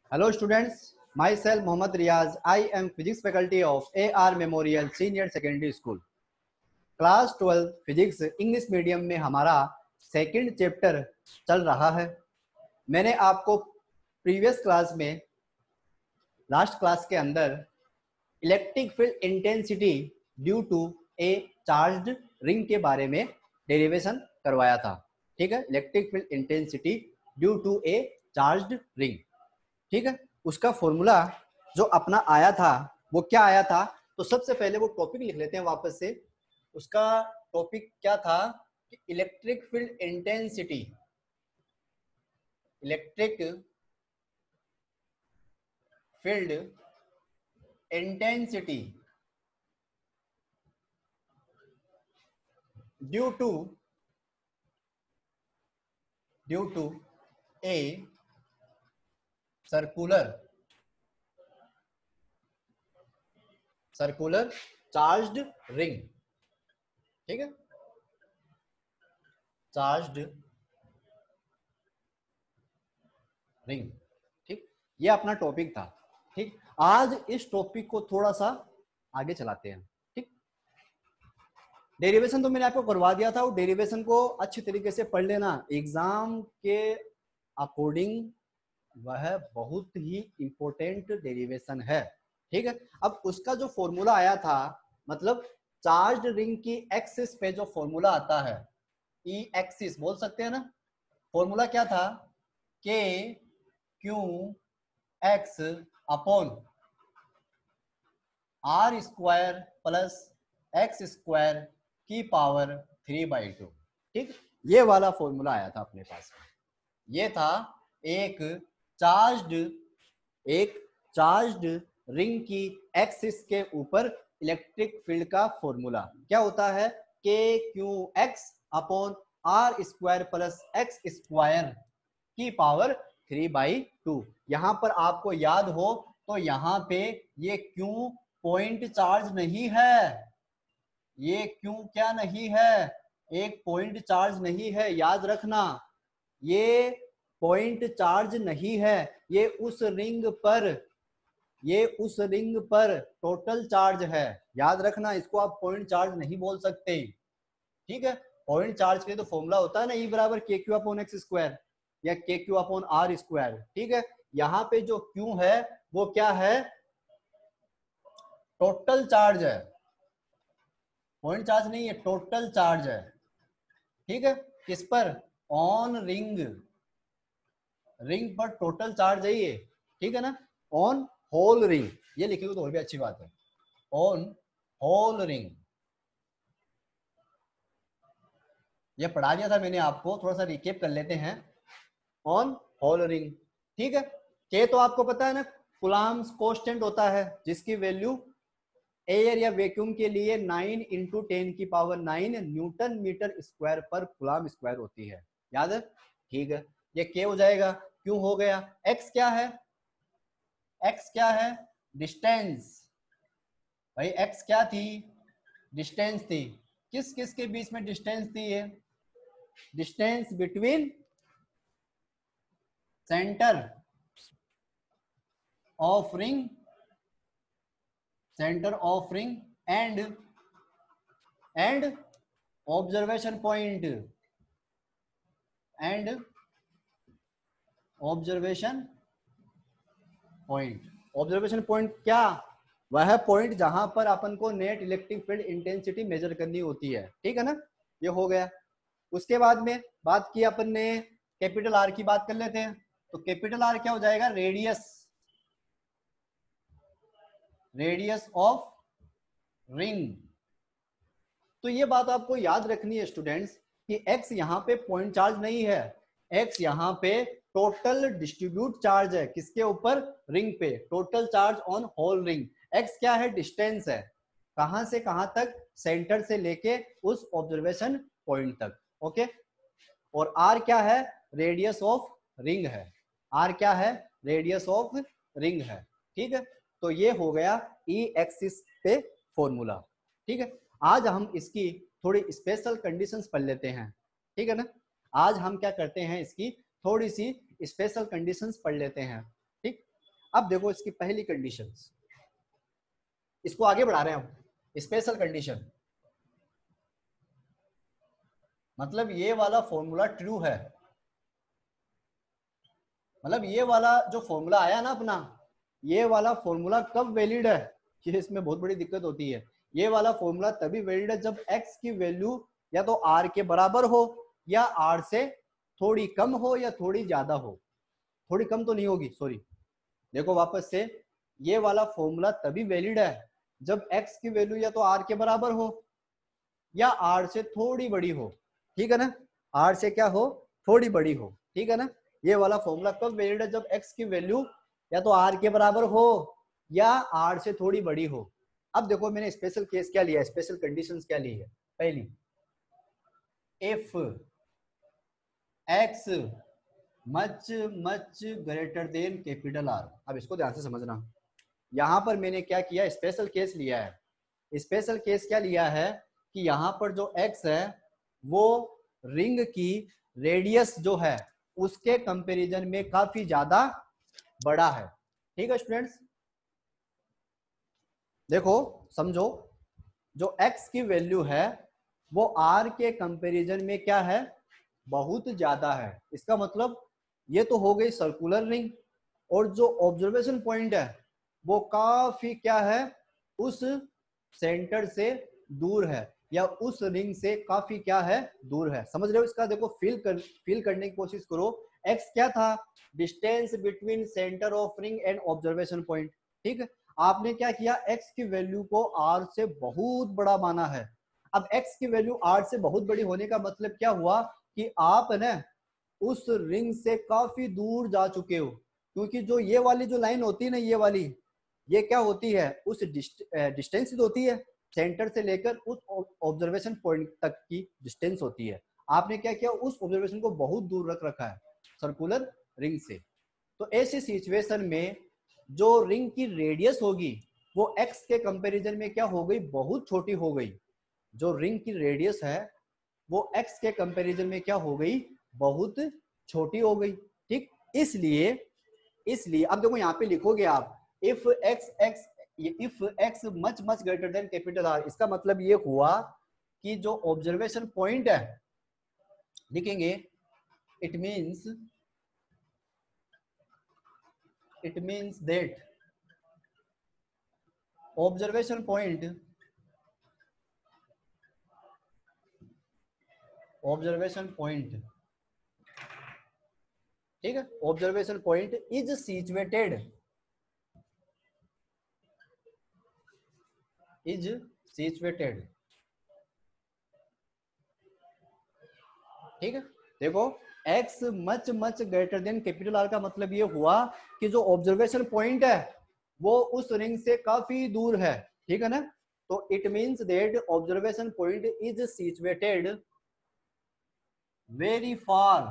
Hello students, myself Mohammad Riaz. I am physics faculty of AR Memorial Senior Secondary School. Class 12 physics English medium में हमारा second chapter चल रहा है। मैंने आपको प्रीवियस क्लास में लास्ट क्लास के अंदर electric field intensity due to a charged ring के बारे में डेरिवेशन करवाया था। ठीक है, electric field intensity due to a charged ring. ठीक है, उसका फॉर्मूला जो अपना आया था वो क्या आया था, तो सबसे पहले वो टॉपिक लिख लेते हैं वापस से। उसका टॉपिक क्या था कि electric field intensity, electric field intensity due to a circular charged ring. ठीक है, चार्ज्ड रिंग। ठीक, ये अपना टॉपिक था। ठीक, आज इस टॉपिक को थोड़ा सा आगे चलाते हैं। ठीक, डेरिवेशन तो मैंने आपको करवा दिया था, वो डेरिवेशन को अच्छी तरीके से पढ़ लेना, एग्जाम के अकॉर्डिंग वह बहुत ही इंपॉर्टेंट डेरिवेशन है। ठीक है, अब उसका जो फॉर्मूला आया था, मतलब चार्ज्ड रिंग की एक्सिस पे जो फॉर्मूला आता है, ई एक्सिस बोल सकते हैं ना, फॉर्मूला क्या था, k q x upon r square plus x square की पावर 3/2। ठीक, ये वाला फॉर्मूला आया था अपने पास में। ये था एक चार्ज्ड रिंग की एक्सिस के ऊपर इलेक्ट्रिक फील्ड का फॉर्मूला क्या होता है, k q x upon r square plus x square की पावर 3/2। यहाँ पर आपको याद हो तो यहाँ पे ये क्यू पॉइंट चार्ज नहीं है, ये क्यू क्या नहीं है, एक पॉइंट चार्ज नहीं है, याद रखना, ये पॉइंट चार्ज नहीं है, ये उस रिंग पर टोटल चार्ज है। याद रखना, इसको आप पॉइंट चार्ज नहीं बोल सकते। ठीक है, पॉइंट चार्ज के लिए तो फॉर्मूला होता है ना, ई बराबर k q upon x square या के क्यू अपॉन आर स्क्वायर। ठीक है, यहाँ पे जो क्यू है वो क्या है, टोटल चार्ज है, पॉइंट चार्ज नहीं है, टोटल चार्ज है। ठीक है, किस पर, ऑन रिंग पर टोटल चार्ज है ये। ठीक है ना, ऑन होल रिंग, ये लिखे हो तो और भी अच्छी बात है, ऑन होल रिंग। ये पढ़ा दिया था मैंने आपको, थोड़ा सा रिकेप कर लेते हैं। ऑन होल रिंग, ठीक है, के तो आपको पता है ना, कूलम्ब कांस्टेंट होता है, जिसकी वैल्यू एयर या वैक्यूम के लिए 9 × 10⁹ न्यूटन मीटर स्क्वायर पर कूलम्ब स्क्वायर होती है। याद है, ठीक है, ये के हो जाएगा, क्यों हो गया, एक्स क्या है, एक्स क्या है, डिस्टेंस। भाई एक्स क्या थी, डिस्टेंस थी। किस किस के बीच में डिस्टेंस थी ये, distance between centre of ring and observation point observation point क्या, वह पॉइंट जहां पर अपन को net electric field intensity measure करनी होती है। ठीक है ना, ये हो गया। उसके बाद में बात की अपन ने कैपिटल आर की, बात कर लेते हैं। तो कैपिटल आर क्या हो जाएगा, रेडियस ऑफ रिंग। तो ये बात आपको याद रखनी है स्टूडेंट्स कि एक्स यहाँ पे पॉइंट चार्ज नहीं है, एक्स यहाँ पे टोटल डिस्ट्रीब्यूट चार्ज है, किसके ऊपर, रिंग पे, total charge on whole ring. X क्या है, डिस्टेंस है, कहां से कहां तक, सेंटर से लेके उस ऑब्जर्वेशन पॉइंट तक। ओके, और आर क्या है, रेडियस ऑफ रिंग है, आर क्या है, रेडियस ऑफ रिंग है। ठीक है, तो ये हो गया ई एक्सिस पे फॉर्मूला। ठीक है, आज हम इसकी थोड़ी स्पेशल कंडीशंस पढ़ लेते हैं। ठीक है ना, आज हम क्या करते हैं, इसकी थोड़ी सी स्पेशल कंडीशंस पढ़ लेते हैं। ठीक, अब देखो इसकी पहली कंडीशन, इसको आगे बढ़ा रहे हैं हम। स्पेशल कंडीशन मतलब ये वाला फॉर्मूला ट्रू है, मतलब ये वाला जो फॉर्मूला आया ना अपना, ये वाला फॉर्मूला कब वैलिड है, कि इसमें बहुत बड़ी दिक्कत होती है। ये वाला फॉर्मूला तभी वैलिड है जब x की वैल्यू या तो r के बराबर हो या r से थोड़ी कम हो या थोड़ी ज्यादा हो। थोड़ी कम तो नहीं होगी, सॉरी। देखो वापस से, ये वाला फॉर्मूला तभी वैलिड है जब x की वैल्यू या तो r के बराबर हो या r से थोड़ी बड़ी हो, ठीक है ना। r से क्या हो, थोड़ी बड़ी हो, ठीक है ना। ये वाला फॉर्मूला कब वैलिड है, जब x की वैल्यू या तो r के बराबर हो या r से थोड़ी बड़ी हो। अब देखो मैंने स्पेशल केस क्या लिया, स्पेशल कंडीशंस क्या ली है। पहली, if x much much greater than capital R। अब इसको ध्यान से समझना, यहां पर मैंने क्या किया, स्पेशल केस लिया है। स्पेशल केस क्या लिया है कि यहां पर जो x है वो रिंग की रेडियस जो है उसके कंपैरिजन में काफी ज्यादा बड़ा है, ठीक है स्टूडेंट्स। देखो समझो, जो x की वैल्यू है वो r के कंपैरिजन में क्या है, बहुत ज्यादा है। इसका मतलब ये तो हो गई सर्कुलर रिंग, और जो ऑब्जर्वेशन पॉइंट है वो काफी क्या है, उस सेंटर से दूर है या उस रिंग से काफी क्या है, दूर है। समझ रहे हो इसका, देखो फील करने की कोशिश करो। x क्या था, distance between centre of ring and observation point, ठीक है। आपने क्या किया, x की वैल्यू को r से बहुत बड़ा माना है। अब x की वैल्यू r से बहुत बड़ी होने का मतलब क्या हुआ कि आप ना उस रिंग से काफी दूर जा चुके हो, क्योंकि जो ये वाली जो लाइन होती है ना, ये वाली, ये क्या होती है, उस डिस्टेंस होती है सेंटर से लेकर उस ऑब्जर्वेशन पॉइंट तक की डिस्टेंस होती है। आपने क्या किया, उस ऑब्जर्वेशन को बहुत दूर रख रखा है सर्कुलर रिंग से। तो ऐसी सिचुएशन में जो रिंग की रेडियस होगी वो x के कंपैरिजन में क्या हो गई, बहुत छोटी हो गई। जो रिंग की रेडियस है वो x के कंपैरिजन में क्या हो गई, बहुत छोटी हो गई, ठीक। इसलिए इसलिए अब देखो यहाँ पे लिखोगे आप, if x much much greater than capital R, इसका मतलब ये हुआ कि जो ऑब्जर्वेशन पॉइंट है, लिखेंगे it means that observation point ठीक है, ऑब्जर्वेशन पॉइंट इज सिचुएटेड ठीक है। देखो x much much greater than capital R का मतलब ये हुआ कि जो ऑब्जर्वेशन पॉइंट है वो उस रिंग से काफी दूर है, ठीक है ना। तो it means that observation point is situated very far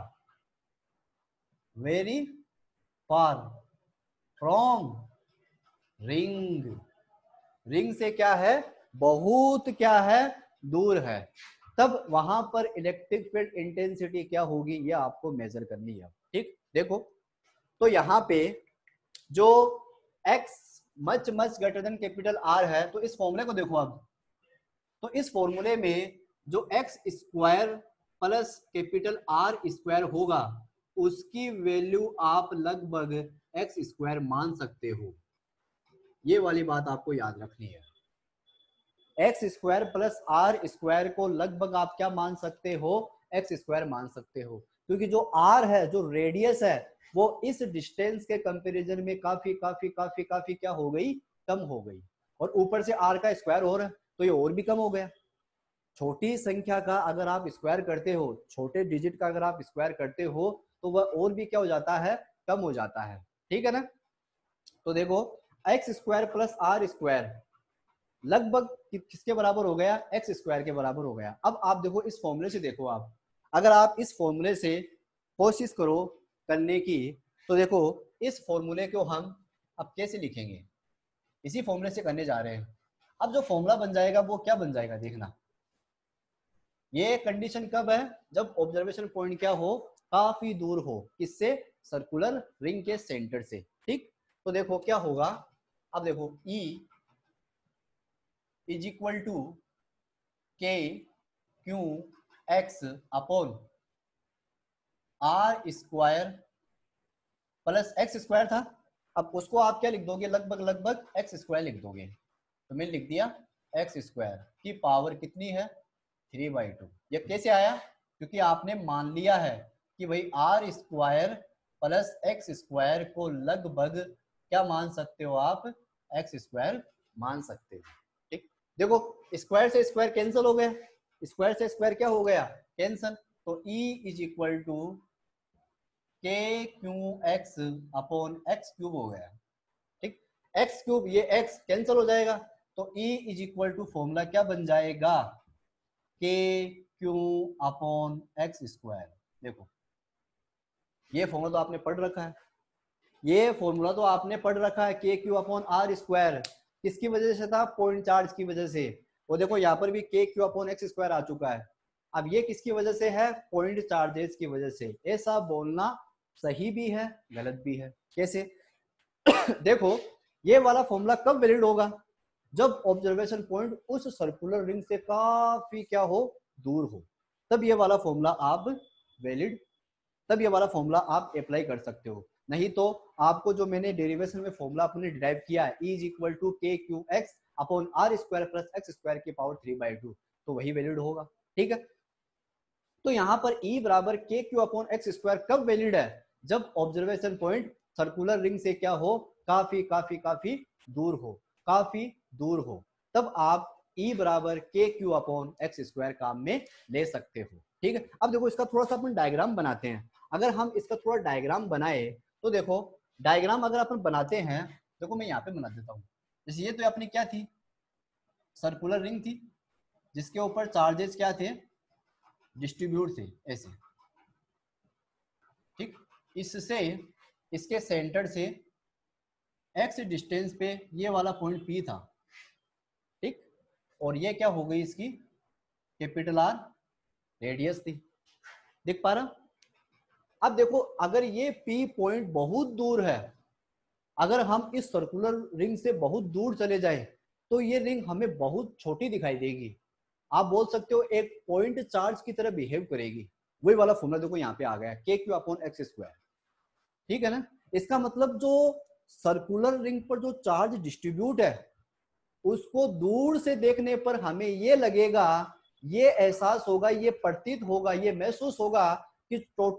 from ring. Ring से क्या है, बहुत क्या है, दूर है। तब वहां पर इलेक्ट्रिक फील्ड इंटेंसिटी क्या होगी, ये आपको मेजर करनी है, ठीक। देखो तो यहाँ पे जो x much much greater than capital R है, तो इस फॉर्मूले को देखो अब। तो इस फॉर्मूले में जो x square plus capital R square होगा उसकी वैल्यू आप लगभग x स्क्वायर मान सकते हो। ये वाली बात आपको याद रखनी है। X square plus r square को लगभग आप क्या मान सकते हो, एक्स स्क्वायर मान सकते हो, क्योंकि जो आर है, जो रेडियस है, वो इस डिस्टेंस के कंपैरिजन में काफी काफी काफी काफी क्या हो गई, कम हो गई। और ऊपर से आर का स्क्वायर हो रहा है तो ये और भी कम हो गया। छोटी संख्या का अगर आप स्क्वायर करते हो, छोटे डिजिट का अगर आप स्क्वायर करते हो तो वह और भी क्या हो जाता है, कम हो जाता है, ठीक है ना। तो देखो x square plus r square लगभग किसके बराबर हो गया, एक्स स्क्वायर के बराबर हो गया। अब आप देखो इस फॉर्मूले से, देखो आप अगर आप इस फॉर्मूले से कोशिश करो करने की, तो देखो इस फॉर्मूले को हम अब कैसे लिखेंगे, इसी फॉर्मूले से करने जा रहे हैं। अब जो फॉर्मूला बन जाएगा वो क्या बन जाएगा, देखना। ये कंडीशन कब है, जब ऑब्जर्वेशन पॉइंट क्या हो, काफी दूर हो, किससे, सर्कुलर रिंग के सेंटर से, ठीक। तो देखो क्या होगा, अब देखो E is equal to k q x upon r square plus x square था। अब उसको आप क्या लिख दोगे, लगभग लगभग एक्स स्क्वायर लिख दोगे। तो मैंने लिख दिया एक्स स्क्वायर की पावर कितनी है 3/2। ये कैसे आया, क्योंकि आपने मान लिया है कि भाई r square plus x square को लगभग क्या मान सकते हो आप, एक्स स्क्वायर मान सकते हो। ठीक, देखो स्क्वायर से स्क्वायर कैंसिल हो गया, स्क्वायर से स्क्वायर क्या हो गया, कैंसिल। तो E is equal to k q x upon x cube हो गया। ठीक, एक्स क्यूब, ये एक्स कैंसिल हो जाएगा, तो E is equal to formula क्या बन जाएगा, k q upon x square. देखो ये फॉर्मूला तो आपने पढ़ रखा है, ये फॉर्मूला तो आपने पढ़ रखा है, k q upon r square किसकी वजह से था, पॉइंट चार्ज की वजह से। और देखो यहाँ पर भी k q upon x square आ चुका है। अब ये किसकी वजह से है, पॉइंट चार्जेस की वजह से। ऐसा बोलना सही भी है गलत भी है। कैसे देखो ये वाला फॉर्मूला कब वैलिड होगा, जब ऑब्जर्वेशन पॉइंट उस सर्कुलर रिंग से काफी क्या हो, दूर हो, तब ये वाला फॉर्मूला आप वैलिड, तब ये वाला फॉर्मूला आप अप्लाई कर सकते हो। नहीं तो आपको जो मैंने डेरिवेशन में फॉर्मूला अपने डिराइव किया है, E is equal to k q x upon r square plus x square की पावर 3/2, तो वही वैलिड होगा। ठीक है, तो यहाँ पर E बराबर k q upon x square कब वैलिड है, जब ऑब्जर्वेशन पॉइंट सर्कुलर रिंग से क्या हो, काफी काफी काफी दूर हो, काफी दूर हो, तब आप E बराबर k q upon x square काम में ले सकते हो। ठीक है, अब देखो इसका थोड़ा सा अपन डायग्राम बनाते हैं। अगर हम इसका थोड़ा डायग्राम बनाए तो देखो डायग्राम अगर अपन बनाते हैं, देखो मैं यहाँ पे बना देता हूँ। जैसे ये तो अपनी क्या थी, सर्कुलर रिंग थी, जिसके ऊपर चार्जेस क्या थे, डिस्ट्रीब्यूट थे ऐसे। ठीक, इससे इसके सेंटर से एक्स डिस्टेंस पे ये वाला पॉइंट P था। ठीक, और ये क्या हो गई इसकी कैपिटल आर रेडियस थी, देख पा रहा। अब देखो अगर ये P पॉइंट बहुत दूर है, अगर हम इस सर्कुलर रिंग से बहुत दूर चले जाए तो ये रिंग हमें बहुत छोटी दिखाई देगी। आप बोल सकते हो एक पॉइंट चार्ज की तरह बिहेव करेगी। वही वाला फॉर्मूला देखो यहाँ पे आ गया, k q upon x square. ठीक है ना, इसका मतलब जो सर्कुलर रिंग पर जो चार्ज डिस्ट्रीब्यूट है उसको दूर से देखने पर हमें ये लगेगा, ये एहसास होगा, ये प्रतीत होगा, ये महसूस होगा कि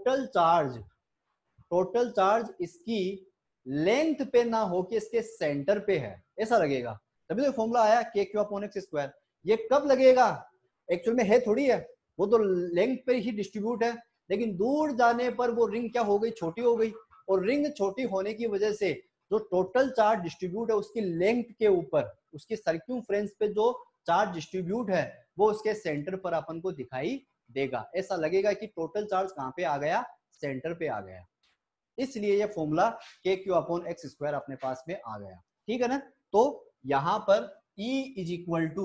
टोटल चार्ज इसकी लेंथ पे ना हो कि इसके सेंटर पे है, ऐसा लगेगा। तभी तो फॉर्मूला आया के क्यू अपॉन एक्स स्क्वायर। ये कब लगेगा, एक्चुअल में है थोड़ी है, वो तो लेंथ पे ही डिस्ट्रीब्यूट है, लेकिन दूर जाने पर वो रिंग क्या हो गई, छोटी हो गई। और रिंग छोटी होने की वजह से जो टोटल चार्ज डिस्ट्रीब्यूट है उसकी लेंथ के ऊपर, उसकी सर्क्यूमफ्रेंस पे जो चार्ज डिस्ट्रीब्यूट है वो उसके सेंटर पर अपन को दिखाई देगा। ऐसा लगेगा कि टोटल चार्ज कहाँ पे आ गया, सेंटर पे आ गया। इसलिए ये फॉर्मूला के क्यू अपॉन एक्स स्क्वायर अपने पास में आ गया। ठीक है ना, तो यहां पर E is equal to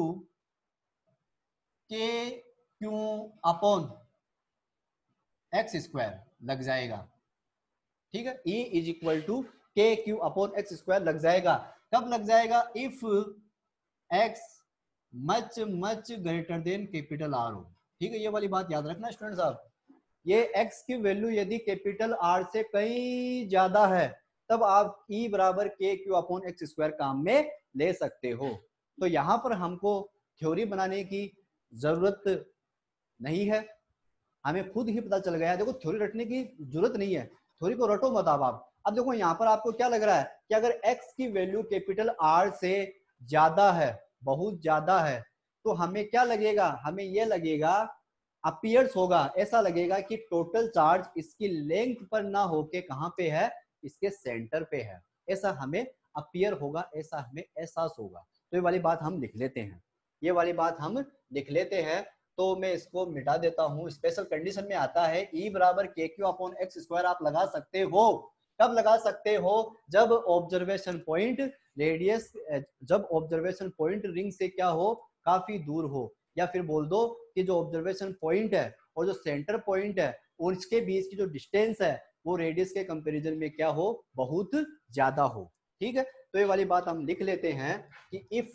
k q upon x square लग जाएगा। ठीक है, E is equal to k q upon x square लग जाएगा। कब लग जाएगा, if x much much greater than capital r हो। ठीक है, ये वाली बात याद रखना स्टूडेंट साहब, ये x की वैल्यू यदि कैपिटल R से कहीं ज्यादा है तब आप E बराबर k q upon x square काम में ले सकते हो। तो यहाँ पर हमको थ्योरी बनाने की जरूरत नहीं है, हमें खुद ही पता चल गया। देखो थ्योरी रटने की जरूरत नहीं है, थ्योरी को रटो मत आप। अब देखो यहाँ पर आपको क्या लग रहा है कि अगर x की वैल्यू कैपिटल R से ज्यादा है, बहुत ज्यादा है, तो हमें क्या लगेगा, हमें यह लगेगा, अपीयर्स होगा, ऐसा लगेगा कि टोटल चार्ज इसकी लेंथ पर ना होके कहां पे है, इसके सेंटर पे है। ऐसा हमें अपीयर होगा, ऐसा हमें एहसास होगा। तो ये वाली बात हम लिख लेते हैं, ये वाली बात हम लिख लेते हैं। तो मैं इसको मिटा देता हूं। स्पेशल कंडीशन में आता है E बराबर k q upon x square आप लगा सकते हो। कब लगा सकते हो, जब ऑब्जर्वेशन पॉइंट रेडियस, जब ऑब्जर्वेशन पॉइंट रिंग से क्या हो, काफी दूर हो, या फिर बोल दो कि जो ऑब्जर्वेशन पॉइंट है और जो सेंटर पॉइंट है और इसके बीच की जो डिस्टेंस है वो रेडियस के कंपैरिजन में क्या हो, बहुत ज्यादा हो। ठीक है, तो ये वाली बात हम लिख लेते हैं कि if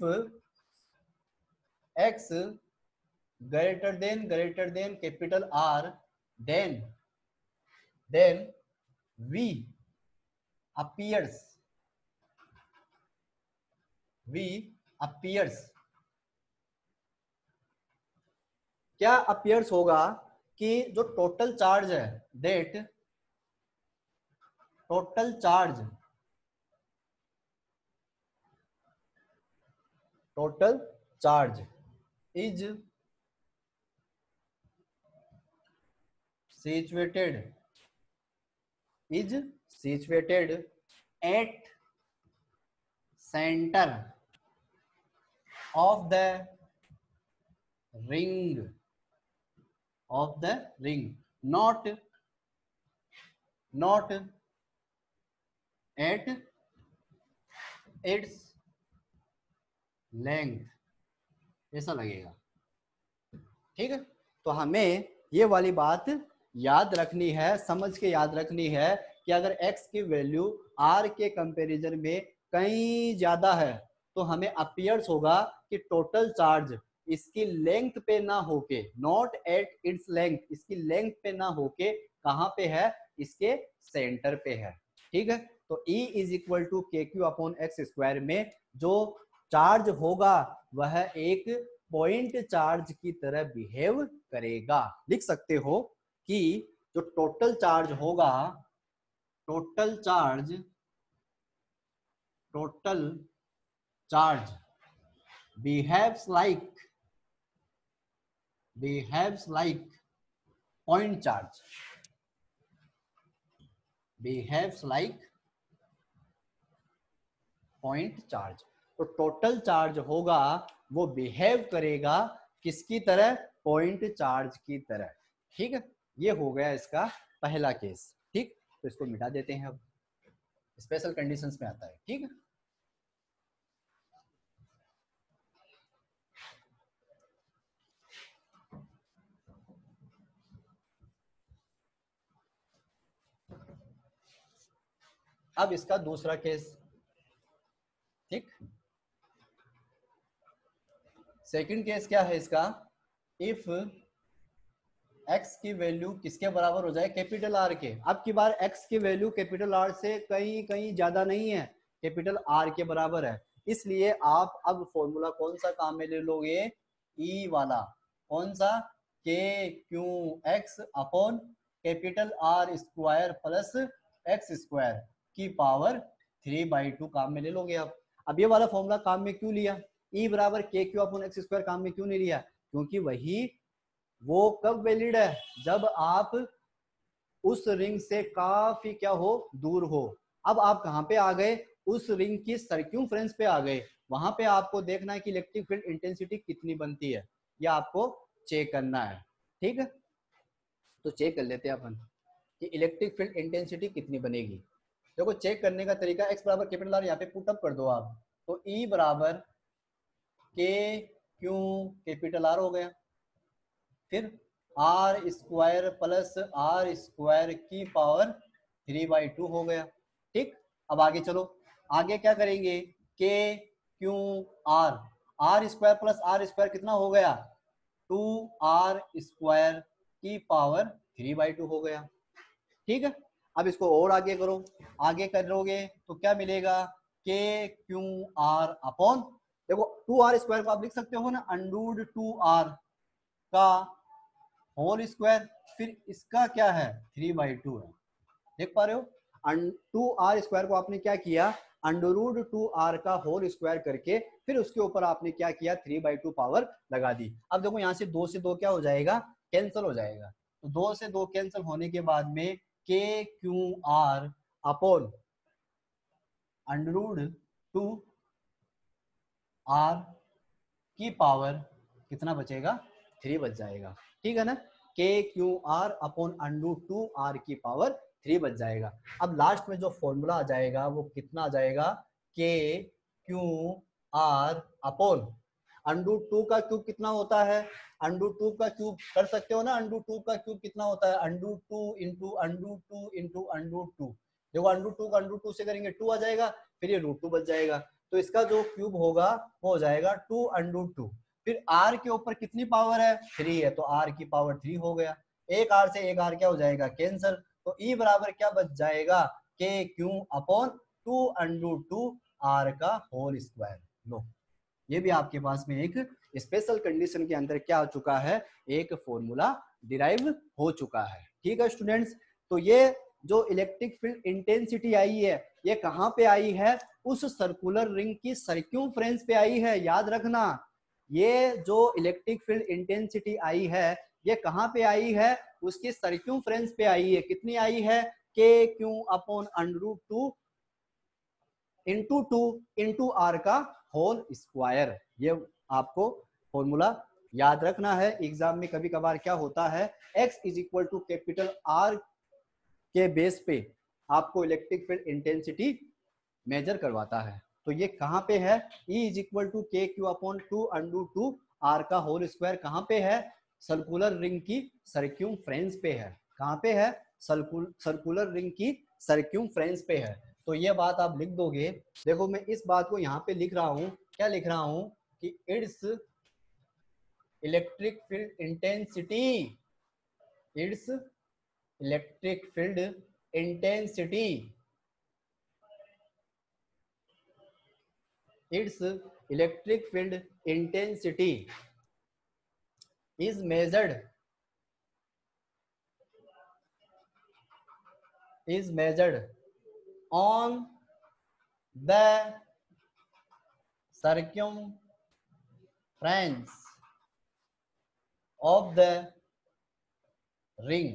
x greater than capital R, then v appears क्या appears होगा कि जो टोटल चार्ज है that total charge is situated at center of the ring not at its length, ऐसा लगेगा। ठीक है, तो हमें ये वाली बात याद रखनी है, समझ के याद रखनी है कि अगर x की वैल्यू r के कंपैरिजन में कहीं ज्यादा है तो हमें अपीयर्स होगा कि टोटल चार्ज इसकी लेंथ पे ना होके, नॉट एट इट्स लेंथ, इसकी लेंथ पे ना होके कहां पे है, इसके सेंटर पे है। ठीक है, तो E is equal to k q upon x square में जो चार्ज होगा वह एक पॉइंट चार्ज की तरह बिहेव करेगा। लिख सकते हो कि जो टोटल चार्ज होगा, total charge behaves like point charge, तो टोटल चार्ज होगा वो बिहेव करेगा किसकी तरह, पॉइंट चार्ज की तरह। ठीक है, ये हो गया इसका पहला केस। ठीक, तो इसको मिटा देते हैं, अब स्पेशल कंडीशंस में आता है। ठीक है, अब इसका दूसरा केस। ठीक, सेकंड केस क्या है इसका, इफ x की वैल्यू किसके बराबर हो जाए, कैपिटल R के। अब की बार x की वैल्यू कैपिटल R से कहीं ज्यादा नहीं है, कैपिटल R के बराबर है। इसलिए आप अब फॉर्मूला कौन सा काम में ले लोगे, E वाला, कौन सा, k q x upon capital R square plus x square की पावर 3/2 काम में ले लोगे। अब ये वाला फॉर्मूला काम में क्यों लिया, E बराबर k q upon x square काम में क्यों नहीं लिया, क्योंकि वही वो कब वैलिड है, जब आप उस रिंग से काफी क्या हो, दूर हो। अब आप कहां पे आ गए, उस रिंग की सर्क्यूमफ्रेंस पे आ गए। वहां पे आपको देखना है कि इलेक्ट्रिक फील्ड इंटेंसिटी कितनी बनती है, या आपको चेक करना है। ठीक है, तो चेक कर लेते हैं अपन कि इलेक्ट्रिक फील्ड इंटेंसिटी कितनी बनेगी। देखो चेक करने का तरीका, x बराबर कैपिटल R यहाँ पे पुटअप कर दो आप, तो E बराबर के क्यू कैपिटल R हो गया, फिर R square plus R square की पावर 3/2 हो गया। ठीक, अब आगे चलो, आगे क्या करेंगे, k q R square plus R square कितना हो गया, 2R स्क्वायर की पावर 3/2 हो गया। ठीक है, अब इसको और आगे करो, आगे करोगे तो क्या मिलेगा, के क्यू आर अपॉन, देखो 2R स्क्वायर को आप लिख सकते हो ना, अंडूड 2R का होल स्क्वायर, फिर इसका क्या है 3/2 है। देख पा रहे हो, 2R स्क्वायर को आपने क्या किया, अंडररूट 2R का होल स्क्वायर करके फिर उसके ऊपर आपने क्या किया, 3/2 पावर लगा दी। अब देखो यहाँ से 2 से 2 क्या हो जाएगा, कैंसिल हो जाएगा। तो 2 से 2 कैंसिल होने के बाद में के Q R upon under root 2R की पावर कितना बचेगा, 3 बच जाएगा। ठीक है ना, के Q R upon under root 2R की पावर 3 बच जाएगा। अब लास्ट में जो फॉर्मूला आ जाएगा वो कितना आ जाएगा, k Q R upon under root 2 का क्यूब कितना होता है, अंडरूट 2 का क्यूब कर सकते हो ना, अंडरूट 2 का क्यूब कितना होता है, under root 2 into under root 2 into under root 2, देखो √2 का √2 से करेंगे 2 आ जाएगा, फिर ये √2 बच जाएगा, तो इसका जो क्यूब होगा वो हो जाएगा 2√2। फिर r के ऊपर कितनी पावर है, 3 है, तो r की पावर 3 हो गया। एक r से एक r क्या हो जाएगा, कैंसर। तो E बराबर क्या बच जाएगा, के क्यू अपॉन 2√2 r का होल स्क्वायर। लो, ये भी आपके पास में एक स्पेशल कंडीशन के अंदर क्या हो चुका है, एक फॉर्मूला डिराइव हो चुका है। ठीक है स्टूडेंट्स, तो ये जो इलेक्ट्रिक फील्ड इंटेंसिटी आई है, ये कहाँ पे आई है, उस सर्कुलर रिंग की सर्क्यूमफ्रेंस पे आई है। याद रखना, ये जो इलेक्ट्रिक फील्ड इंटेंसिटी आई है, ये कहाँ पे आई है, उसकी सर्क्यूमफ्रेंस पे आई है। कितनी आई है, k q upon √2 into 2 into r का होल स्क्वायर। ये आपको फॉर्मूला याद रखना है। एग्जाम में कभी कभार क्या होता है, x is equal to capital R के बेस पे आपको इलेक्ट्रिक फील्ड इंटेंसिटी मेजर करवाता है। तो ये कहाँ पे है, E is equal to k q upon 2√2 R का होल स्क्वायर कहाँ पे है, सर्कुलर रिंग की सर्क्यूमफ्रेंस पे है। कहाँ पे है, सर्कुलर रिंग की सर्क्यूमफ्रेंस पे है। तो ये बात आप लिख दोगे। देखो मैं इस बात को यहाँ पे लिख रहा हूँ, क्या लिख रहा हूँ कि it's electric field intensity, it's electric field intensity, it's electric field intensity is measured on the circumference of the ring,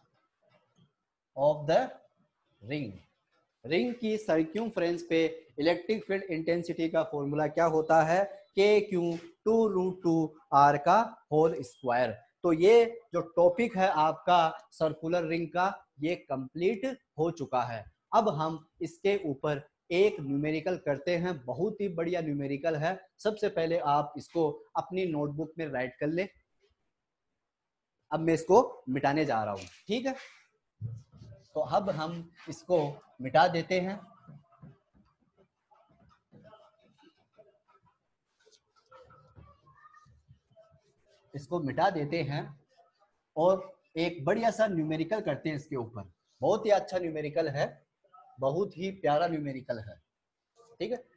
ring की सर्क्यूमफ्रेंस पे इलेक्ट्रिक फील्ड इंटेंसिटी का फॉर्मूला क्या होता है, के क्यू 2√2 R का होल स्क्वायर। तो ये जो टॉपिक है आपका सर्कुलर रिंग का, ये कंप्लीट हो चुका है। अब हम इसके ऊपर एक न्यूमेरिकल करते हैं, बहुत ही बढ़िया न्यूमेरिकल है। सबसे पहले आप इसको अपनी नोटबुक में राइट कर ले। अब मैं इसको मिटाने जा रहा हूं, ठीक है। तो अब हम इसको मिटा देते हैं। इसको मिटा देते हैं और एक बढ़िया सा न्यूमेरिकल करते हैं इसके ऊपर। बहुत ही अच्छा न्यूमेरिकल है, बहुत ही प्यारा न्यूमेरिकल है, ठीक है।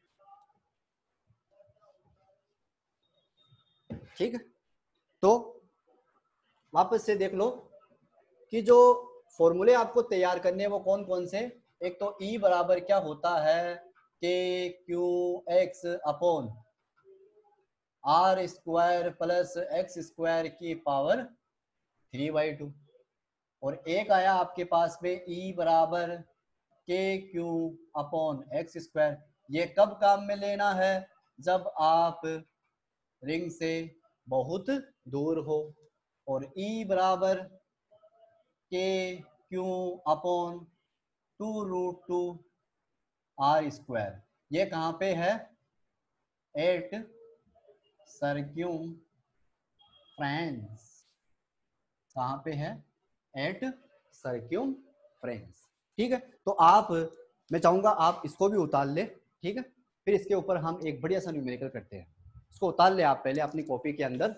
ठीक है, तो वापस से देख लो कि जो फॉर्मूले आपको तैयार करने हैं वो कौन कौन से। एक तो E बराबर क्या होता है, k q x upon R square plus x square की पावर 3/2। और एक आया आपके पास में E बराबर k q upon x square. ये कब काम में लेना है, जब आप रिंग से बहुत दूर हो। और E बराबर k q upon 2√2 R square, ये कहाँ पे है, एट सर्क्यूमफ्रेंस। कहाँ पे है, एट सर्क्यूमफ्रेंस। ठीक है, तो आप, मैं चाहूंगा आप इसको भी उतार ले, ठीक है। फिर इसके ऊपर हम एक बढ़िया सा न्यूमेरिकल करते हैं। इसको उतार ले आप पहले अपनी कॉपी के अंदर।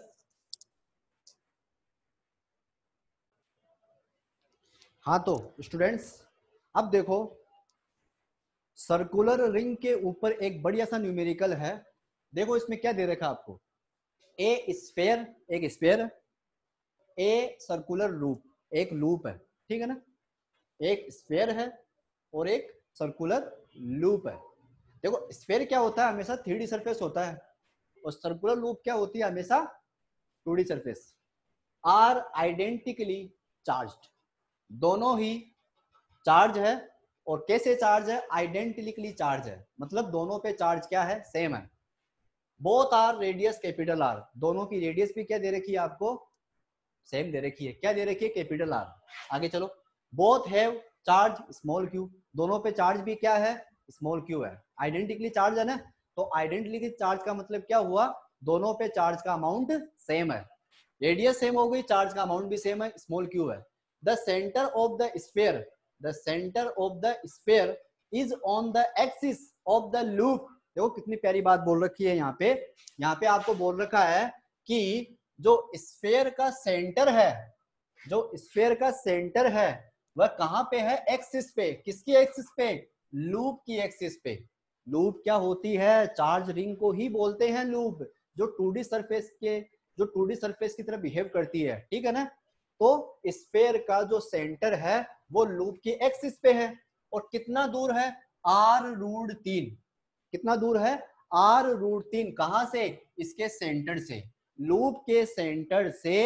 हाँ तो स्टूडेंट्स, अब देखो सर्कुलर रिंग के ऊपर एक बढ़िया सा न्यूमेरिकल है। देखो इसमें क्या दे रखा आपको, ए स्फेयर, एक स्फेयर है, ए सर्कुलर लूप, एक लूप है, ठीक है ना। एक स्फेयर है और एक सर्कुलर लूप है। देखो स्फेयर क्या होता है, हमेशा 3D सरफेस होता है, और सर्कुलर लूप क्या होती है, हमेशा 2D surface. Are identically charged, दोनों ही चार्ज है। और कैसे चार्ज है, आइडेंटिकली चार्ज है, मतलब दोनों पे चार्ज क्या है, सेम है। Both are radius capital r, दोनों की रेडियस भी क्या दे रखी है आपको, सेम दे रखी है। क्या दे रखी है, कैपिटल आर। आगे चलो, both have charge small q, दोनों पे चार्ज भी क्या है, स्मॉल क्यू है। आइडेंटिकली चार्ज है ना, तो आइडेंटिकली चार्ज का मतलब क्या हुआ, दोनों पे चार्ज का अमाउंट सेम है। रेडियस सेम हो गई, चार्ज का अमाउंट भी सेम है, स्मॉल क्यू है। The centre of the sphere, the centre of the sphere is on the axis of the loop. देखो कितनी प्यारी बात बोल रखी है यहाँ पे आपको बोल रखा है कि जो स्फीयर का सेंटर है, जो स्फीयर का सेंटर है वह कहाँ पे है? एक्सिस पे। किसकी एक्सिस पे? लूप की एक्सिस पे। लूप क्या होती है? चार्ज रिंग को ही बोलते हैं लूप, जो 2D सरफेस की तरह बिहेव करती है, ठीक है ना। तो स्फीयर का जो सेंटर है वो लूप की एक्सिस पे है, और कितना दूर है? r√3। कितना दूर है? r√3। कहां से? इसके सेंटर से, लूप के सेंटर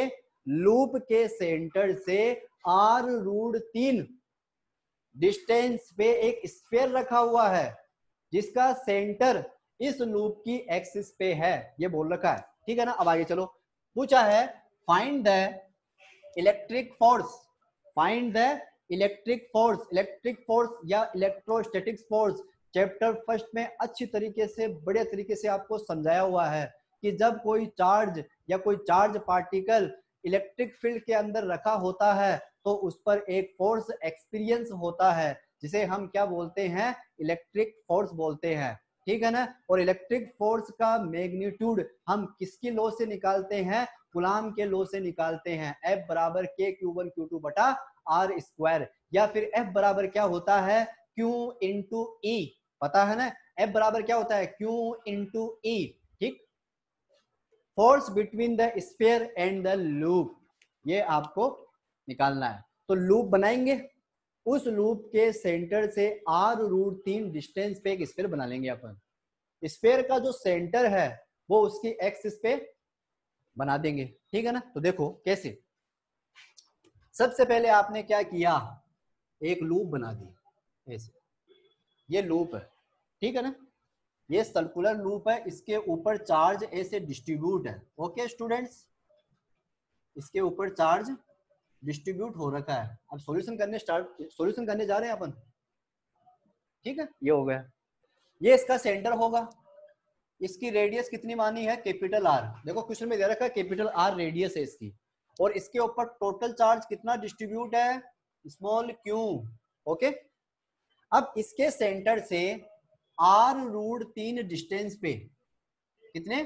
से r√3 डिस्टेंस पे एक स्फीयर रखा हुआ है जिसका सेंटर इस लूप की एक्सिस पे है, ये बोल रखा है, ठीक है ना। अब आगे चलो, पूछा है find the electric force. Find the electric force या इलेक्ट्रोस्टैटिक्स फोर्स। चैप्टर फर्स्ट में अच्छी तरीके से, बड़े तरीके से आपको समझाया हुआ है कि जब कोई चार्ज या कोई चार्ज पार्टिकल इलेक्ट्रिक फील्ड के अंदर रखा होता है तो उस पर एक फोर्स एक्सपीरियंस होता है, जिसे हम क्या बोलते हैं? इलेक्ट्रिक फोर्स बोलते हैं, ठीक है ना। और इलेक्ट्रिक फोर्स का मैग्नीट्यूड हम किसकी लॉ से निकालते हैं? कूलाम के लॉ से निकालते हैं। F बराबर K Q1 Q2 R square, या फिर F बराबर क्या होता है? Q इंटू E, पता है ना। F बराबर क्या होता है? Q इंटू E, ठीक। Force between the sphere and the loop, ये आपको निकालना है। तो लूप बनाएंगे, उस लूप के सेंटर से r√3 डिस्टेंस पे एक स्फीयर बना लेंगे अपन। स्फीयर का जो सेंटर है वो उसकी एक्सिस पे बना देंगे, ठीक है ना। तो देखो कैसे। सबसे पहले आपने क्या किया? एक लूप बना दी ऐसे, ये लूप है, ठीक है ना। ये सर्कुलर लूप है, इसके ऊपर चार्ज ऐसे डिस्ट्रीब्यूट है। ओके स्टूडेंट्स, इसके ऊपर चार्ज डिस्ट्रीब्यूट हो रखा है। अब सॉल्यूशन करने जा रहे हैं अपन, ठीक है। ये हो गया, ये इसका सेंटर होगा। इसकी रेडियस कितनी मानी है? Capital R। देखो क्वेश्चन में दे रखा है कैपिटल R रेडियस है इसकी, और इसके ऊपर टोटल चार्ज कितना डिस्ट्रीब्यूट है? Small q। ओके, अब इसके सेंटर से r√3 डिस्टेंस पे, कितने?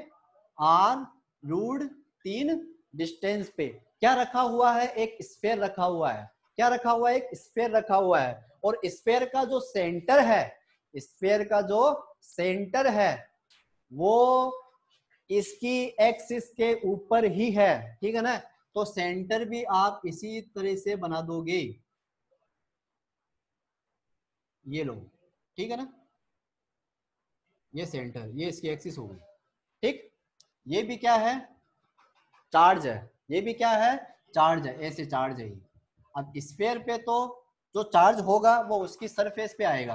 r√3 डिस्टेंस पे क्या रखा हुआ है? एक स्फीयर रखा हुआ है। क्या रखा हुआ है? एक स्फीयर रखा हुआ है। और स्फीयर का जो सेंटर है, स्फीयर का जो सेंटर है वो इसकी एक्सिस के ऊपर ही है, ठीक है ना। तो सेंटर भी आप इसी तरह से बना दोगे, ये लो, ठीक है ना। ये सेंटर, ये इसकी एक्सिस होगी, ठीक। ये भी क्या है? चार्ज है। ये भी क्या है? चार्ज है, ऐसे चार्ज है ये। अब स्फीयर पे तो जो चार्ज होगा वो उसकी सरफेस पे आएगा।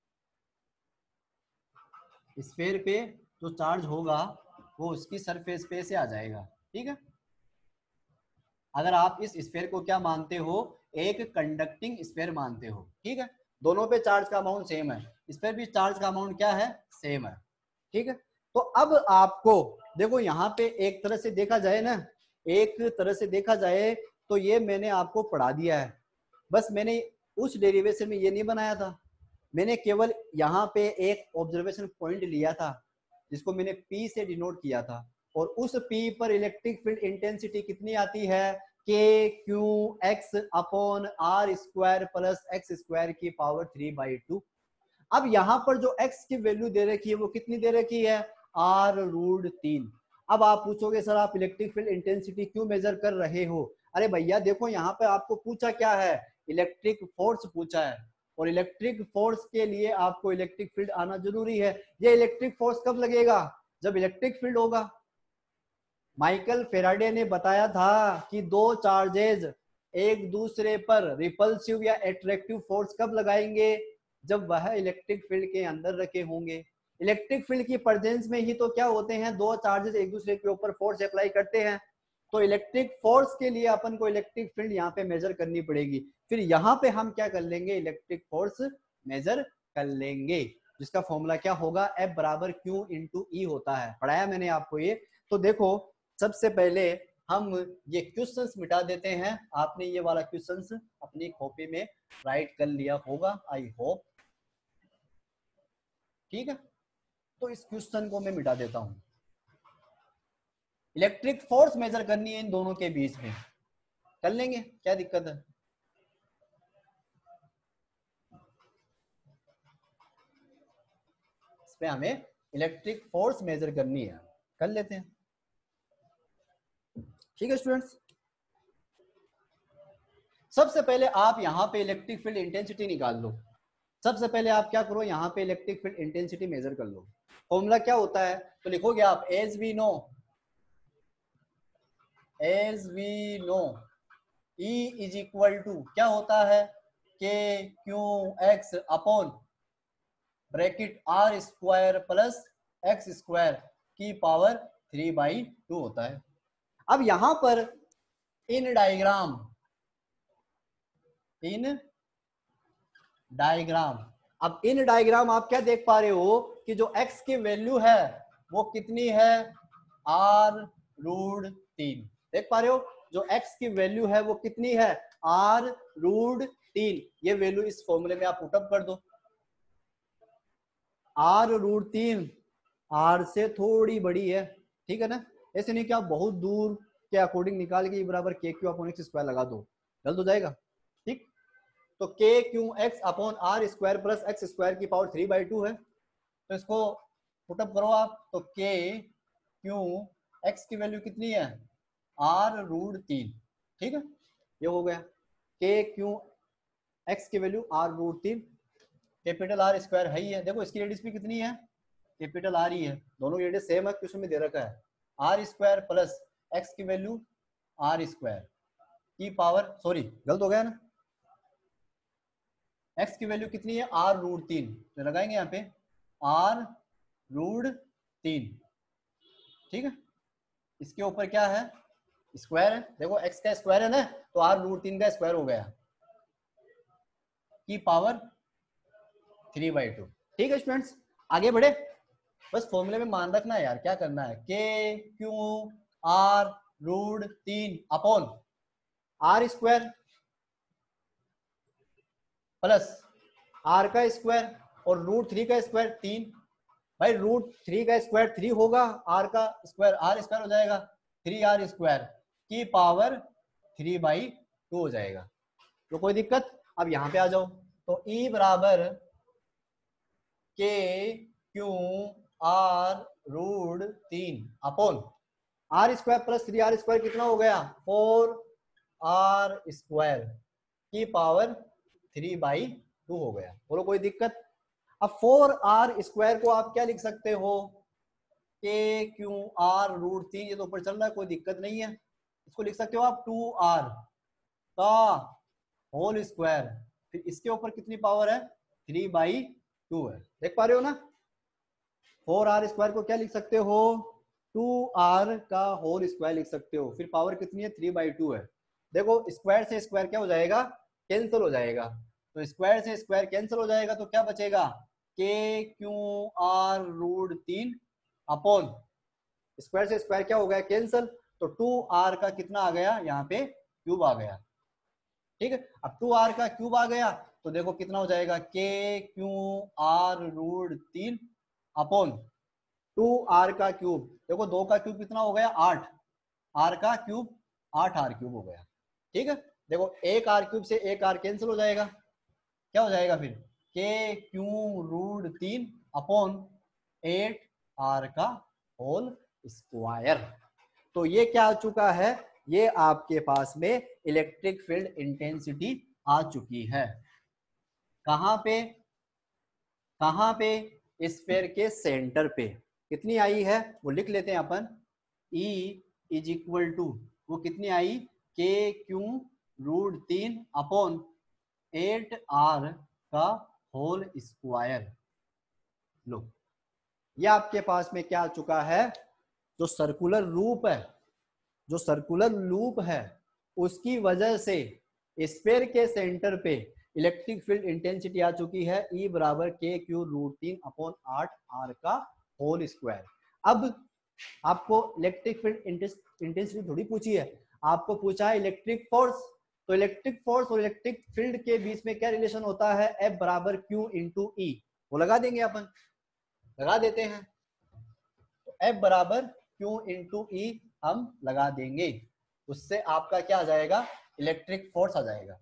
स्फीयर पे जो चार्ज होगा वो उसकी सरफेस पे से आ जाएगा, ठीक है। अगर आप इस स्फीयर को क्या मानते हो? एक कंडक्टिंग स्फीयर मानते हो, ठीक है। दोनों पे चार्ज का अमाउंट सेम है, इस पर भी चार्ज का अमाउंट क्या है? सेम है, ठीक है। तो अब आपको देखो यहाँ पे एक तरह से देखा जाए ना, एक तरह से देखा जाए तो ये मैंने आपको पढ़ा दिया है। बस मैंने उस डेरिवेशन में ये नहीं बनाया था, मैंने केवल यहाँ पे एक ऑब्जर्वेशन पॉइंट लिया था जिसको मैंने P से डिनोट किया था, और उस P पर इलेक्ट्रिक फील्ड इंटेंसिटी कितनी आती है? KQ x/r square plus x square की पावर 3/2। अब यहाँ पर जो x की वैल्यू दे रखी है वो कितनी दे रखी है? r√3। अब आप पूछोगे सर आप इलेक्ट्रिक फील्ड इंटेंसिटी क्यों मेजर कर रहे हो? अरे भैया देखो यहाँ पे आपको पूछा क्या है? इलेक्ट्रिक फोर्स पूछा है, और इलेक्ट्रिक फोर्स के लिए आपको इलेक्ट्रिक फील्ड आना जरूरी है। ये इलेक्ट्रिक फोर्स कब लगेगा? जब इलेक्ट्रिक फील्ड होगा। माइकल फेराडे ने बताया था कि दो चार्जेस एक दूसरे पर रिपल्सिव या एट्रैक्टिव फोर्स कब लगाएंगे? जब वह इलेक्ट्रिक फील्ड के अंदर रखे होंगे। इलेक्ट्रिक फील्ड की प्रेजेंस में ही तो क्या होते हैं? दो चार्जेस एक दूसरे के ऊपर फोर्स अप्लाई करते हैं। तो इलेक्ट्रिक फोर्स के लिए अपन को इलेक्ट्रिक फील्ड यहाँ पे मेजर करनी पड़ेगी। फिर यहाँ पे हम क्या कर लेंगे? इलेक्ट्रिक फोर्स मेजर कर लेंगे, जिसका फॉर्मूला क्या होगा? F बराबर Q इंटू E होता है। पढ़ाया मैंने आपको ये। तो देखो सबसे पहले हम ये क्वेश्चंस मिटा देते हैं। आपने ये वाला क्वेश्चंस अपनी कॉपी में राइट कर लिया होगा, आई होप। ठीक है, तो इस क्वेश्चन को मैं मिटा देता हूं। इलेक्ट्रिक फोर्स मेजर करनी है इन दोनों के बीच में, कर लेंगे, क्या दिक्कत है। इस पे हमें इलेक्ट्रिक फोर्स मेजर करनी है, कर लेते हैं। ठीक है स्टूडेंट्स, सबसे पहले आप यहां पे इलेक्ट्रिक फील्ड इंटेंसिटी निकाल लो। सबसे पहले आप क्या करो, यहां पे इलेक्ट्रिक फील्ड इंटेंसिटी मेजर कर लो। फॉर्मूला क्या होता है, तो लिखोगे आप as we know E is equal to क्या होता है, k q x upon bracket r square plus x square की पावर 3/2 होता है। अब यहां पर इन डायग्राम अब इन डायग्राम आप क्या देख पा रहे हो कि जो x की वैल्यू है वो कितनी है, r√3। देख पा रहे हो, जो x की वैल्यू है वो कितनी है, r√3। ये वैल्यू इस फॉर्मूले में आप पुटअप कर दो। r√3 r से थोड़ी बड़ी है, ठीक है ना। ऐसे नहीं कि आप बहुत दूर के अकॉर्डिंग निकाल के बराबर k q upon x square लगा दो, गलत हो जाएगा। ठीक, तो k q x upon r square plus x square की पावर 3/2 है। तो इसको पुटअप करो आप, तो के क्यू एक्स की वैल्यू कितनी है, r√3। ठीक है, ये हो गया के क्यू एक्स की value r√3। Capital r square है ही है, देखो इसकी रेडियस भी कितनी है, कैपिटल आर ही है, दोनों रेडियस सेम है, क्वेश्चन में दे रखा है। आर स्क्वायर प्लस एक्स की वैल्यू आर स्क्वायर की पावर, सॉरी गलत हो गया ना, x की वैल्यू कितनी है, r√3। तो लगाएंगे यहाँ पे r√3। ठीक है, इसके ऊपर क्या है, स्क्वायर है, देखो x का स्क्वायर है ना, तो r√3 का स्क्वायर हो गया की पावर 3/2। ठीक है स्टूडेंट्स, आगे बढ़े। बस फॉर्मूले में मान रखना है यार, क्या करना है, k q r√3 upon r square plus r का स्क्वायर और √3 का स्क्वायर 3। भाई √3 का स्क्वायर 3 होगा, आर का स्क्वायर आर स्क्वायर हो जाएगा, 3r स्क्वायर की पावर 3/2 हो जाएगा। तो कोई दिक्कत। अब यहाँ पे आ जाओ, तो E बराबर k q r√3 upon r square plus 3r square कितना हो गया, 4r स्क्वायर की पावर 3/2 हो गया। बोलो कोई दिक्कत। अब 4r स्क्वायर को आप क्या लिख सकते हो, के क्यू r√3, ये तो ऊपर चल रहा है, कोई दिक्कत नहीं है, इसको लिख सकते हो आप 2r का होल स्क्वायर, फिर इसके ऊपर कितनी पावर है, 3/2 है। देख पा रहे हो ना, 4r स्क्वायर को क्या लिख सकते हो, 2r का होल स्क्वायर लिख सकते हो, फिर पावर कितनी है, 3/2 है। देखो स्क्वायर से स्क्वायर क्या हो जाएगा, कैंसिल हो जाएगा, तो स्क्वायर से स्क्वायर कैंसिल हो जाएगा, तो क्या बचेगा, k q r√3 upon square से स्क्वायर क्या हो गया, कैंसिल, तो 2r का कितना आ गया, यहाँ पे क्यूब आ गया। ठीक है, अब 2r का क्यूब आ गया तो देखो कितना हो जाएगा, k q r√3 upon 2r का क्यूब, देखो 2 का क्यूब कितना हो गया, 8, r का क्यूब 8r क्यूब हो गया। ठीक है, देखो एक r क्यूब से एक r कैंसिल हो जाएगा, क्या हो जाएगा फिर, के क्यू√3 अपॉन 8r का होल स्क्वायर। तो ये क्या आ चुका है, ये आपके पास में इलेक्ट्रिक फील्ड इंटेंसिटी आ चुकी है। कहां पे, कहां पे, स्फीयर के सेंटर पे कितनी आई है वो लिख लेते हैं अपन, E इज इक्वल टू वो कितनी आई, के क्यू√3 अपॉन 8r का होल स्क्वायर। लो ये आपके पास में क्या आ चुका है, जो सर्कुलर लूप है, जो सर्कुलर लूप है उसकी वजह से स्फीयर के सेंटर पे इलेक्ट्रिक फील्ड इंटेंसिटी आ चुकी है, E बराबर के क्यू√3 अपॉन 8r का होल स्क्वायर। अब आपको इलेक्ट्रिक फील्ड इंटेंसिटी थोड़ी पूछी है, आपको पूछा है इलेक्ट्रिक फोर्स। तो इलेक्ट्रिक फोर्स और इलेक्ट्रिक फील्ड के बीच में क्या रिलेशन होता है, F बराबर Q इंटू E। वो लगा देंगे, अपन लगा देते हैं। तो F बराबर Q इंटू E हम लगा देंगे, उससे आपका क्या आ जाएगा, इलेक्ट्रिक फोर्स आ जाएगा।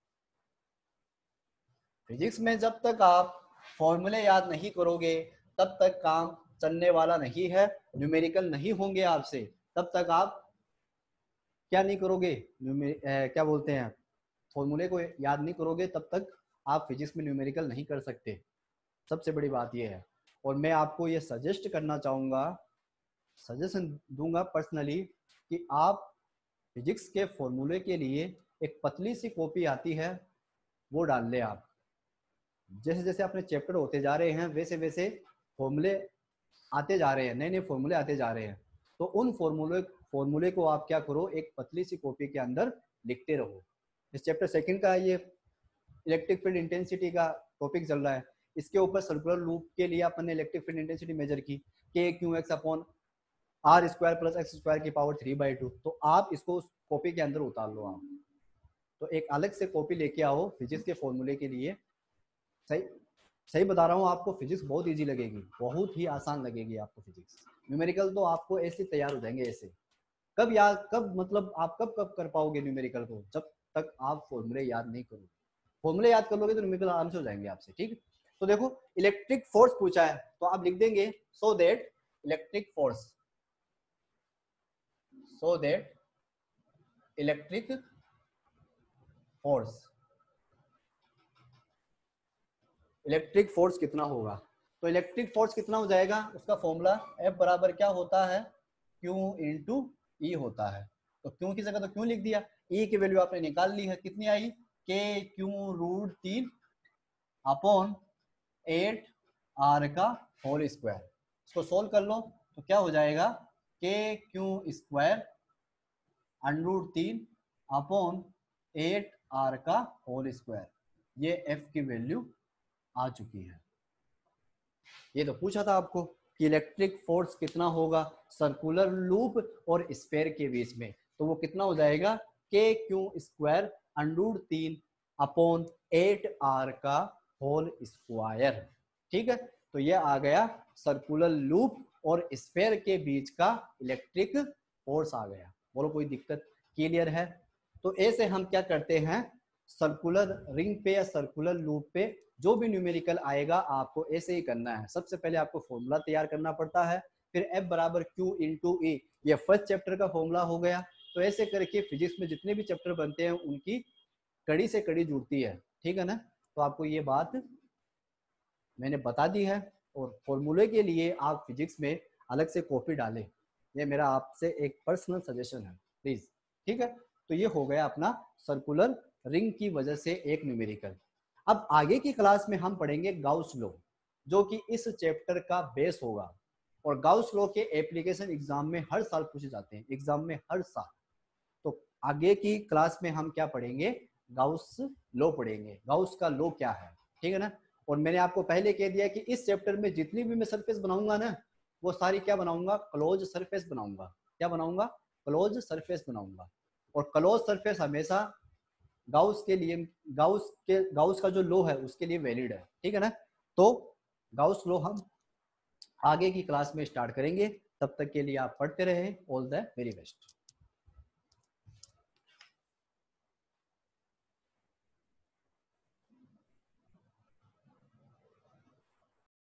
फिजिक्स में जब तक आप फॉर्मूले याद नहीं करोगे तब तक काम चलने वाला नहीं है, न्यूमेरिकल नहीं होंगे आपसे तब तक आप क्या नहीं करोगे, क्या बोलते हैं, फॉर्मूले को याद नहीं करोगे तब तक आप फिजिक्स में न्यूमेरिकल नहीं कर सकते। सबसे बड़ी बात यह है। और मैं आपको ये सजेस्ट करना चाहूँगा, सजेशन दूंगा पर्सनली, कि आप फिजिक्स के फॉर्मूले के लिए एक पतली सी कॉपी आती है वो डाल ले आप। जैसे जैसे अपने चैप्टर होते जा रहे हैं वैसे वैसे फॉर्मूले आते जा रहे हैं, नए नए फॉर्मूले आते जा रहे हैं। तो उन फॉर्मूले को आप क्या करो, एक पतली सी कॉपी के अंदर लिखते रहो। इस चैप्टर सेकंड का ये इलेक्ट्रिक फील्ड इंटेंसिटी का टॉपिक चल रहा है। इसके ऊपर सर्कुलर लूप के लिए अपन ने इलेक्ट्रिक फील्ड इंटेंसिटी मेजर की, k q x upon r square plus x square की पावर 3/2। तो आप इसको उस कॉपी के अंदर उतार लो आप। तो एक अलग से कॉपी लेके आओ फिजिक्स के फॉर्मूले के लिए। सही सही बता रहा हूँ आपको, फिजिक्स बहुत इजी लगेगी, बहुत ही आसान लगेगी आपको फिजिक्स। न्यूमेरिकल तो आपको ऐसे तैयार हो जाएंगे ऐसे। कब याद, कब मतलब आप कब कर पाओगे न्यूमेरिकल को, जब तक आप फॉर्मूले याद नहीं करोगे। फॉर्मूले याद कर लोगे तो न्यूमेरिकल आराम से हो जाएंगे आपसे, ठीक। तो देखो इलेक्ट्रिक फोर्स पूछा है तो आप लिख देंगे so that electric force, so that electric force, electric force कितना होगा। तो इलेक्ट्रिक फोर्स कितना हो जाएगा, उसका फॉर्मूला F बराबर क्या होता है, Q इंटू E होता है। तो Q की जगह तो क्यों लिख दिया, E की वैल्यू आपने निकाल ली है, कितनी आई, k q root 3 upon 8 R का होल स्क्वायर। इसको सोल्व कर लो तो क्या हो जाएगा, k q square under root 3 upon 8 R का होल स्क्वायर। ये F की वैल्यू आ चुकी है। ये तो पूछा था आपको कि इलेक्ट्रिक फोर्स कितना होगा सर्कुलर लूप और स्फेयर के बीच में, तो वो कितना हो जाएगा, k q square under root 3 upon 8 R का होल स्क्वायर। ठीक है, तो ये आ गया सर्कुलर लूप और स्फेयर के बीच का इलेक्ट्रिक फोर्स आ गया। बोलो कोई दिक्कत, क्लियर है। तो ऐसे हम क्या करते हैं, सर्कुलर रिंग पे या सर्कुलर लूप पे जो भी न्यूमेरिकल आएगा आपको ऐसे ही करना है। सबसे पहले आपको फॉर्मूला तैयार करना पड़ता है, फिर F बराबर Q इंटू E, ये फर्स्ट चैप्टर का फॉर्मूला हो गया। तो ऐसे करके फिजिक्स में जितने भी चैप्टर बनते हैं उनकी कड़ी से कड़ी जुड़ती है, ठीक है ना। तो आपको ये बात मैंने बता दी है। और फॉर्मूले के लिए आप फिजिक्स में अलग से कॉपी डालें, ये मेरा आपसे एक पर्सनल सजेशन है प्लीज, ठीक है। तो ये हो गया अपना सर्कुलर रिंग की वजह से एक न्यूमेरिकल। अब आगे की क्लास में हम पढ़ेंगे गाउस लॉ, जो कि इस चैप्टर का बेस होगा। और गाउस लॉ के एप्लीकेशन एग्जाम में हर साल पूछे जाते हैं, एग्जाम में हर साल। तो आगे की क्लास में हम क्या पढ़ेंगे, गाउस लॉ पढ़ेंगे, गाउस का लॉ क्या है, ठीक है ना। और मैंने आपको पहले कह दिया कि इस चैप्टर में जितनी भी मैं सरफेस बनाऊंगा ना, वो सारी क्या बनाऊंगा, क्लोज सरफेस बनाऊंगा। क्या बनाऊंगा, क्लोज सरफेस बनाऊंगा। और क्लोज सरफेस हमेशा गाउस के लिए, गाउस का जो लॉ है उसके लिए वैलिड है, ठीक है ना। तो गाउस लॉ हम आगे की क्लास में स्टार्ट करेंगे, तब तक के लिए आप पढ़ते रहे। All the very best.